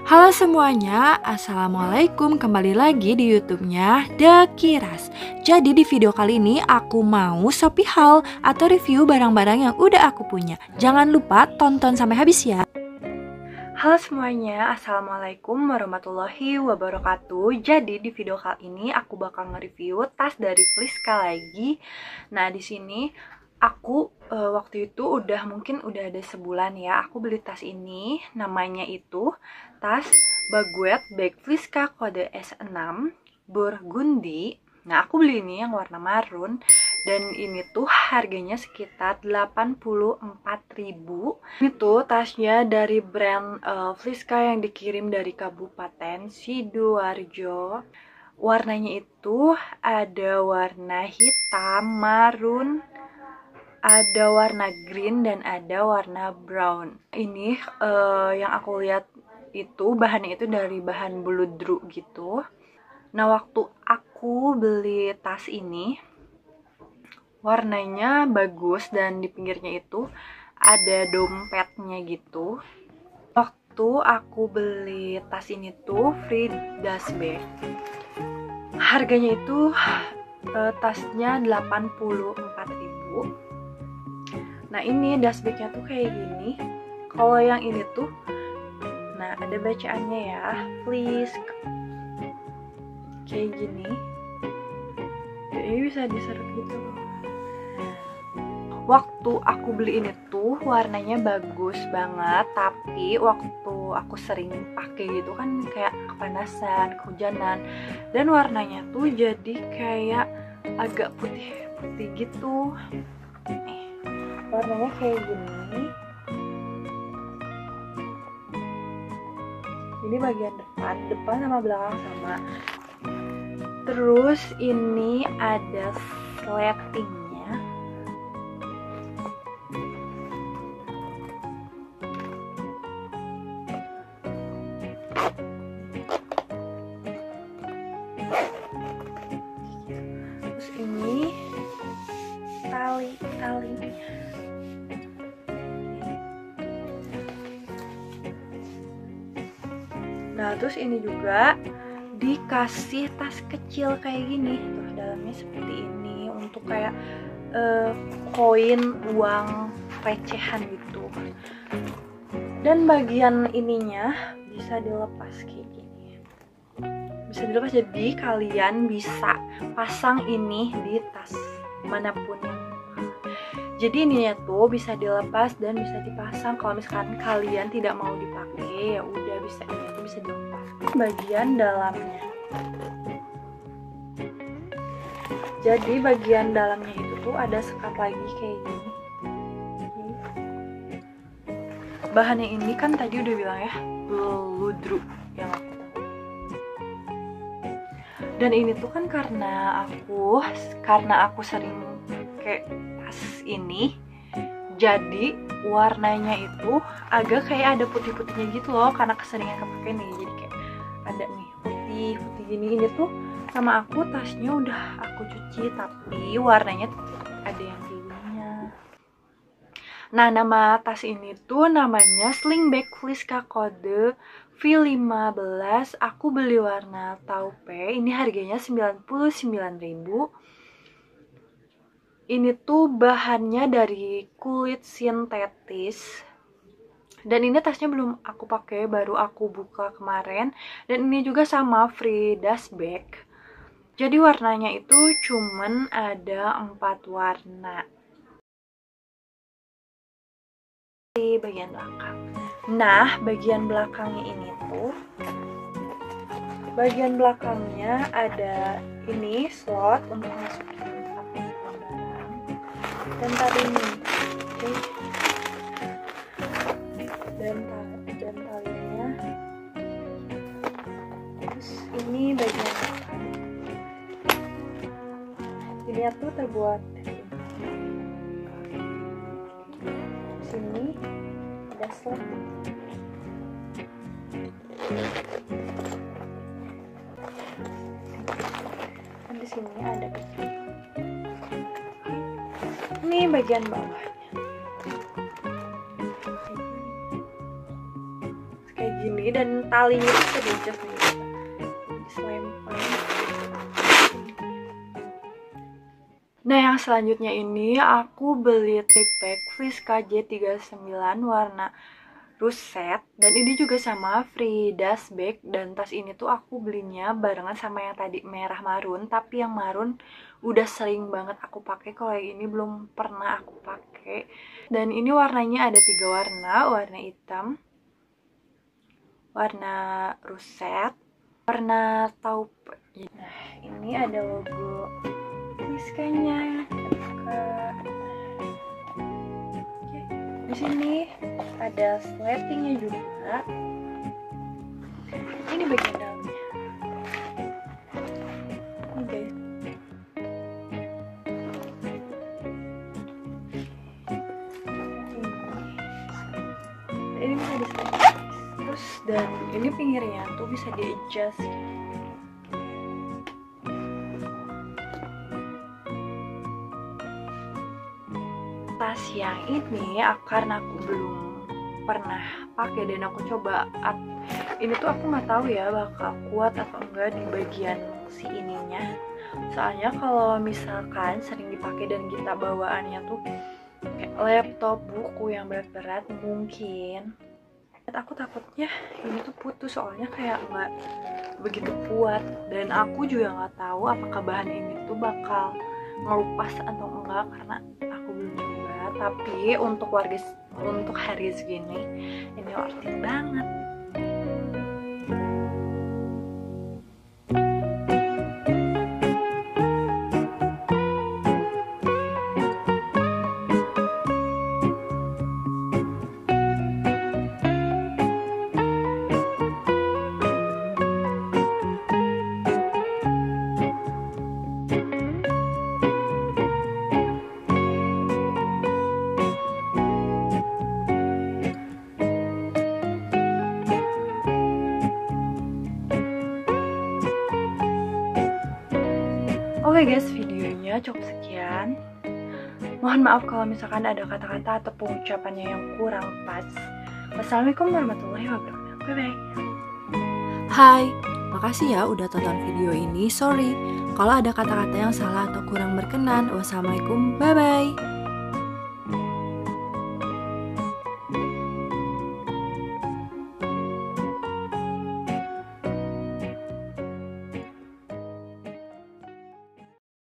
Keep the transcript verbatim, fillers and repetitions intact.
Halo semuanya, Assalamualaikum, kembali lagi di YouTube-nya The Kiras. Jadi di video kali ini aku mau Shopee haul atau review barang-barang yang udah aku punya. Jangan lupa tonton sampai habis ya. Halo semuanya, Assalamualaikum warahmatullahi wabarakatuh. Jadi di video kali ini aku bakal nge-review tas dari Fliska lagi. Nah di sini aku uh, waktu itu udah mungkin udah ada sebulan ya aku beli tas ini. Namanya itu tas Baguette Bag Fliska kode S enam Burgundy. Nah aku beli ini yang warna marun dan ini tuh harganya sekitar delapan puluh empat ribu. Ini tuh tasnya dari brand uh, Fliska yang dikirim dari Kabupaten Sidoarjo. Warnanya itu ada warna hitam, marun, ada warna green dan ada warna brown. Ini uh, yang aku lihat itu bahannya itu dari bahan beludru gitu. Nah waktu aku beli tas ini warnanya bagus dan di pinggirnya itu ada dompetnya gitu. Waktu aku beli tas ini tuh free dust bag. Harganya itu uh, tasnya delapan puluh empat ribu. Nah ini dust bagnya tuh kayak gini. Kalau yang ini tuh, nah ada bacaannya ya, Fliska. Kayak gini. Dan ini bisa diserut gitu loh. Waktu aku beli ini tuh warnanya bagus banget, tapi waktu aku sering pakai gitu kan kayak kepanasan, kehujanan, dan warnanya tuh jadi kayak agak putih-putih gitu. Nih, warnanya kayak gini. Ini bagian depan, depan sama belakang sama. Terus ini ada sletingnya. Terus ini tali-talinya. Nah terus ini juga dikasih tas kecil kayak gini. Tuh dalamnya seperti ini untuk kayak uh, koin uang recehan gitu. Dan bagian ininya bisa dilepas kayak gini. Bisa dilepas, jadi kalian bisa pasang ini di tas manapun yang. Jadi ininya tuh bisa dilepas dan bisa dipasang. Kalau misalkan kalian tidak mau dipakai, ya udah bisa ini tuh bisa dilepas. Bagian dalamnya. Jadi bagian dalamnya itu tuh ada sekat lagi kayak gini. Bahannya ini kan tadi udah bilang ya, beludru yang aku tahu. Dan ini tuh kan karena aku karena aku sering kayak tas ini, jadi warnanya itu agak kayak ada putih-putihnya gitu loh karena keseringan kepake nih. Jadi kayak ada nih putih-putih gini. Ini tuh sama aku tasnya udah aku cuci tapi warnanya ada yang kayak gininya. Nah nama tas ini tuh namanya Sling Bag Fliska kode V lima belas. Aku beli warna taupe. Ini harganya sembilan puluh sembilan ribu. Ini tuh bahannya dari kulit sintetis. Dan ini tasnya belum aku pakai, baru aku buka kemarin. Dan ini juga sama free dust bag. Jadi warnanya itu cuman ada empat warna. Di bagian belakang. Nah, bagian belakangnya ini tuh, bagian belakangnya ada ini slot untuk masukin barang dan tali ini, oke, dan tali dan talinya. Terus ini bagian belakang. Ini tuh terbuat dari sini ada slot. Dan di sini ada kecil. Ini bagian bawahnya. Kayak gini ini dan talinya itu bisa di-adjust nih, diselempang. Nah yang selanjutnya ini aku beli backpack Friska J tiga puluh sembilan warna ruset, dan ini juga sama free dust bag. Dan tas ini tuh aku belinya barengan sama yang tadi merah marun, tapi yang marun udah sering banget aku pakai, kalau yang ini belum pernah aku pakai. Dan ini warnanya ada tiga warna, warna hitam, warna ruset, warna taupe. Nah ini ada logo Friskanya. Di sini ada sletingnya juga. Ini bagian dalamnya. Oke. Ini bisa di terus, dan ini pinggirnya tuh bisa di adjust. Tas yang ini karena aku belum pernah pakai dan aku coba, ini tuh aku nggak tahu ya bakal kuat atau enggak di bagian si ininya. Soalnya kalau misalkan sering dipakai dan kita bawaannya tuh kayak laptop, buku yang berat-berat, mungkin aku takutnya ini tuh putus, soalnya kayak nggak begitu kuat. Dan aku juga nggak tahu apakah bahan ini tuh bakal ngelupas atau enggak karena aku belum coba. Tapi untuk warga untuk hari segini ini worth it banget. Oke guys, videonya cukup sekian. Mohon maaf kalau misalkan ada kata-kata atau pengucapannya yang kurang pas. Wassalamualaikum warahmatullahi wabarakatuh. Bye bye. Hai, makasih ya udah tonton video ini. Sorry kalau ada kata-kata yang salah atau kurang berkenan. Wassalamualaikum, bye bye.